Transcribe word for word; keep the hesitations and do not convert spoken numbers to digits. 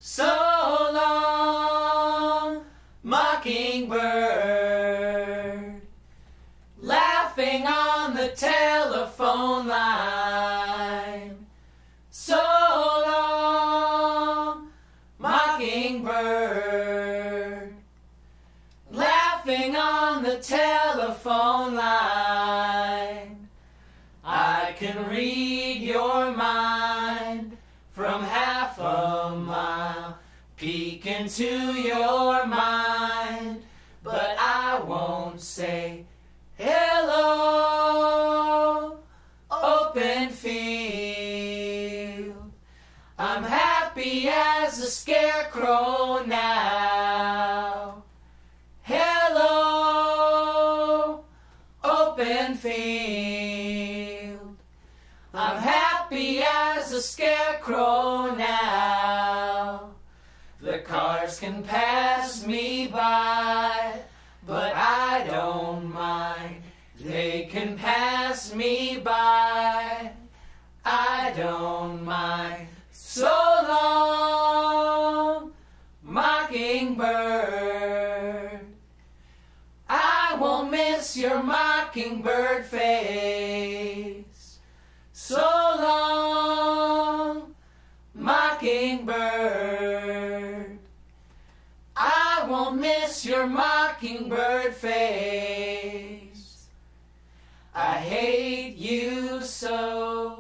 So long, Mockingbird, laughing on the telephone line. So long, Mockingbird, laughing on the telephone line. I can read your mind from half a mile, peek into your mind, but I won't say hello, open field. I'm happy as a scarecrow now. Hello, open field. I'm happy as a scarecrow now. The cars can pass me by, but I don't mind. They can pass me by, I don't mind. So long, Mockingbird, I won't miss your mockingbird face. So long, Mockingbird, I won't miss your mockingbird face. I hate you so.